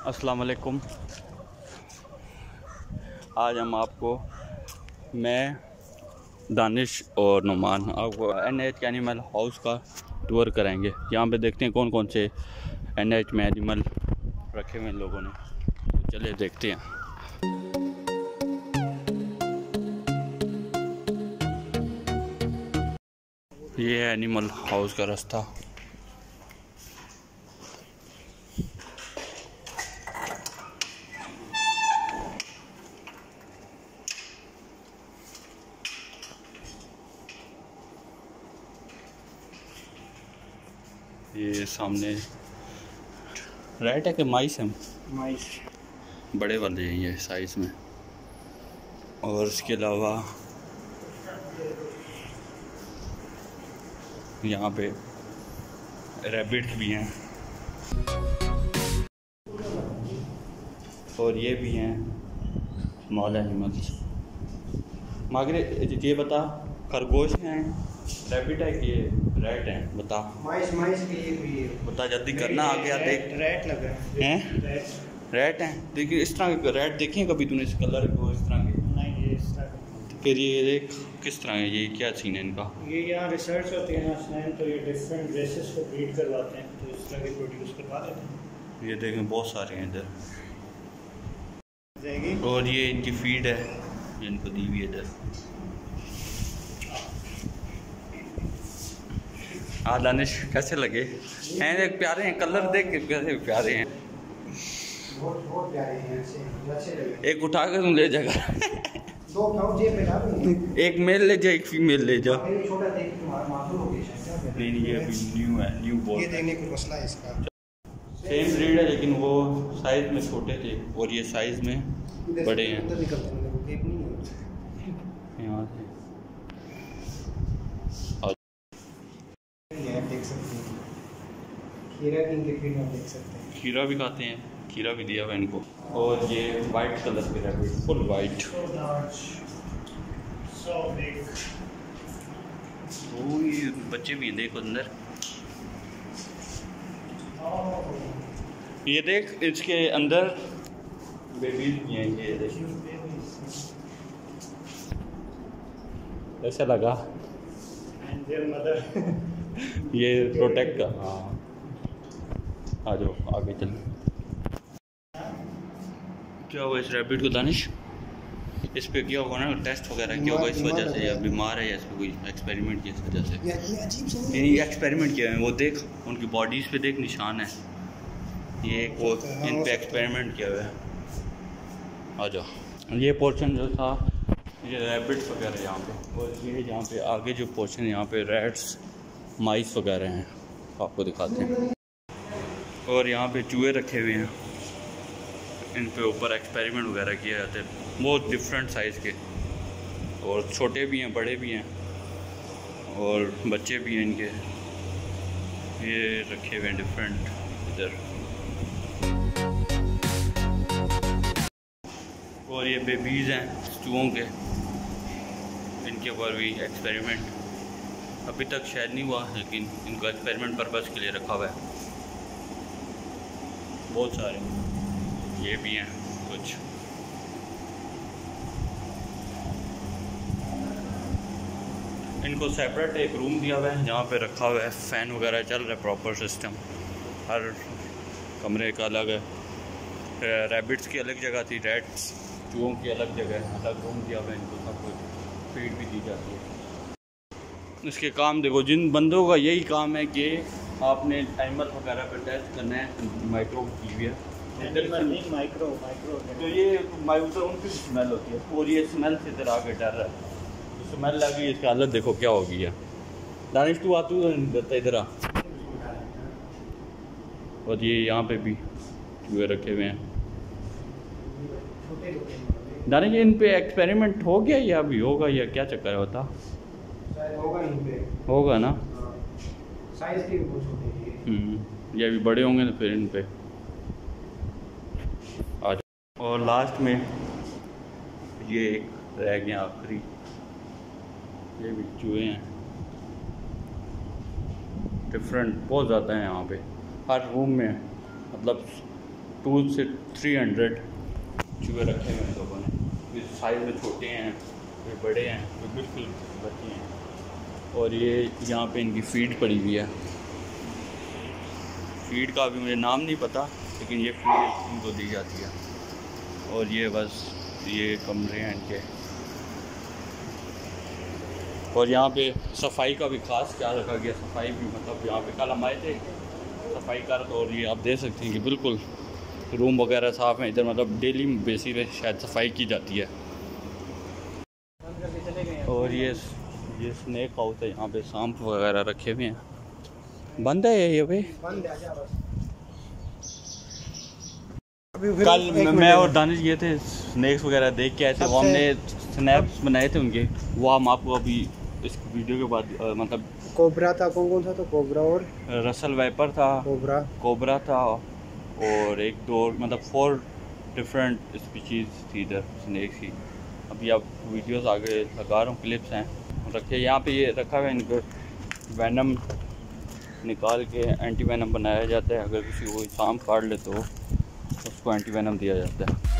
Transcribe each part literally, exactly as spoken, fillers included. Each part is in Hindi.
अस्सलाम वालेकुम। आज हम आपको मैं दानिश और नुमान आपको एन एच के एनिमल हाउस का टूर कराएंगे। यहाँ पे देखते हैं कौन कौन से एन एच में एनिमल रखे हुए हैं लोगों ने। तो चलिए देखते हैं। ये है एनिमल हाउस का रास्ता। ये सामने रेड है कि माइस है? माइस बड़े वाले हैं ये साइज में। और इसके अलावा यहाँ पे रैबिट्स भी हैं और ये भी हैं स्मॉल एनिमल्स। मागरे ये बता, खरगोश हैं, रैबिट है कि रैट है? बता। माइस माइस के ये भी है। बता जल्दी करना, आगे आ देख। रैट लगा हैं? रैट हैं। देखिए इस तरह के रैट देखे कभी तूने इस कलर को, इस तरह के? नहीं, ये इस तरह का। फिर ये देख किस तरह है, ये क्या सीन है इनका? ये यहाँ रिसर्च होती है ना, तो ये डिफरेंट रेसेस को ब्रीड करवाते हैं, तो इस तरह के प्रोड्यूस करवा देते हैं। ये देखें बहुत सारे हैं इधर। जाएगी। और ये इनकी फीड है, ये इनको दी हुई है इधर। हाँ दानिश कैसे लगे हैं? देख प्यारे हैं, कलर देख के कैसे प्यारे हैं। बहुत बहुत प्यारे हैं, अच्छे अच्छे लगे। एक उठा कर तुम ले जाएगा। दो खाओ जेब में डाल दूंगी। एक मेल ले जा, एक फीमेल ले जा। छोटा देख तुम्हारा माथुर लोकेशन। नहीं नहीं, ये अभी न्यू है, न्यू बॉल। ये देखने को मसला है इसका। सेम ब्रीड है लेकिन वो साइज में छोटे थे और ये साइज में बड़े हैं। अंदर निकलते हैं, वो गेप नहीं होता यहाँ से देख सकते हैं। खीरा की इनके फीड में देख सकते हैं। खीरा भी खाते हैं, खीरा भी दिया हुआ है इनको। और ये वाइट कलर के रैबिट, फुल वाइट। ओ ये बच्चे भी हैं, देखो अंदर। ये देख इसके अंदर बेबीज भी हैं। ये देख ऐसा लगा मदर। ये प्रोटेक्ट का। हाँ आ जाओ आगे चल। क्या हुआ इस रैबिट को दानिश? इस पे क्या होगा ना, टेस्ट वगैरह क्या होगा इस वजह से, या बीमार है या इस पर कोई एक्सपेरिमेंट किया इस वजह से? ये अजीब सा ये एक्सपेरिमेंट किया है। वो देख उनकी बॉडीज़ पे देख निशान है, ये वो इन पे एक्सपेरिमेंट किया हुआ है। आ जाओ। ये पोर्शन जो था ये रैबिट्स वगैरह यहाँ पे, और ये यहाँ पे आगे जो पोर्शन यहाँ पे रैट्स माइस वगैरह हैं, आपको दिखाते हैं। और यहाँ पे चूहे रखे हुए हैं, इन पे ऊपर एक्सपेरिमेंट वगैरह किया जाता है। बहुत डिफरेंट साइज़ के, और छोटे भी हैं, बड़े भी हैं, और बच्चे भी हैं इनके। ये रखे हुए हैं डिफरेंट इधर। और ये बेबीज़ हैं चूहों के, इनके ऊपर भी एक्सपेरिमेंट अभी तक शायद नहीं हुआ, लेकिन इनको एक्सपेरिमेंट पर्पज़ के लिए रखा हुआ है। बहुत सारे ये भी हैं कुछ। इनको सेपरेट एक रूम दिया हुआ है जहाँ पे रखा हुआ है, फ़ैन वगैरह चल रहा है, प्रॉपर सिस्टम। हर कमरे का अलग है। रैबिट्स की अलग जगह थी, रैट्स चूहों की अलग जगह, अलग रूम दिया हुआ है इनको। सब कुछ फीड भी दी जाती है। इसके काम देखो, जिन बंदों का यही काम है कि आपने एनिमल वगैरह पे टेस्ट करना है, माइक्रो की हुई है माइक्रो माइक्रो तो ये माइक्रो उनकी स्मेल होती है, और ये स्मेल से इधर आके डर रहा है। तो स्मेल लगी, इसकी हालत देखो क्या हो गई है। दानिश तू आतू देता इधर आ। और ये यहाँ पे भी चूहे रखे हुए हैं। दानिश इन पे एक्सपेरिमेंट हो गया या अभी होगा, या क्या चक्कर है होता? होगा इन पे, होगा ना। साइज के भी बहुत छोटे हैं। हम्म, ये अभी बड़े होंगे तो फिर इन पे आ जाओ। और लास्ट में ये एक रह गया आखिरी, ये भी चूहे हैं। डिफरेंट बहुत ज़्यादा है यहाँ पे, हर रूम में मतलब टू से थ्री हंड्रेड चूहे रखे हुए हैं लोगों ने। ये साइज़ में छोटे हैं, फिर बड़े हैं, फिर बिल्कुल बच्चे हैं। और ये यहाँ पे इनकी फीड पड़ी हुई है। फीड का भी मुझे नाम नहीं पता, लेकिन ये फीड इनको दी जाती है। और ये बस ये कमरे हैं इनके। और यहाँ पे सफाई का भी खास ख्याल रखा गया। सफाई भी मतलब यहाँ पे कल हम आए थे सफाई कर, तो और ये आप देख सकते हैं कि बिल्कुल रूम वगैरह साफ़ हैं। इधर मतलब डेली बेसिस पे शायद सफाई की जाती है। और ये ये स्नैक हाउस है, यहाँ पे सांप वगैरह रखे हुए हैं। बंद है ये भाई? कल मैं और दानिश गए थे, स्नैक्स वगैरह देख के आए थे। वो हमने स्नैप्स बनाए थे उनके, वो हम आपको अभी इस वीडियो के बाद आ, मतलब कोबरा था, कौन कौन सा था? कोबरा और रसल वाइपर था, कोबरा कोबरा था, और एक दो मतलब फोर डिफरेंट स्पीशीज़ थी इधर स्नैक्स की। अभी आप वीडियोस आगे लगा रहा हूँ, क्लिप्स हैं रखे। यहाँ पे ये रखा हुआ है, इनको वैनम निकाल के एंटी वैनम बनाया जाता है। अगर किसी को सांप काट ले तो उसको एंटी वैनम दिया जाता है।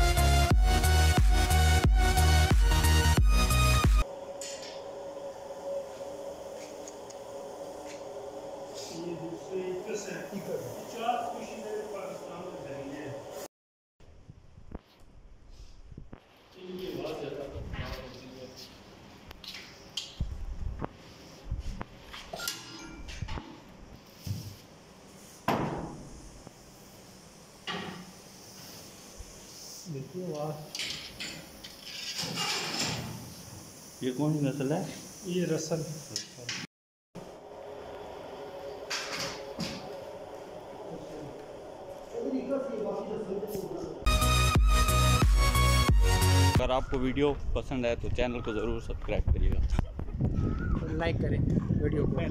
देखिए वाह, ये कौन सी नस्ल है? ये रसल। अगर आपको वीडियो पसंद आए तो चैनल को ज़रूर सब्सक्राइब करिएगा, लाइक करें वीडियो को।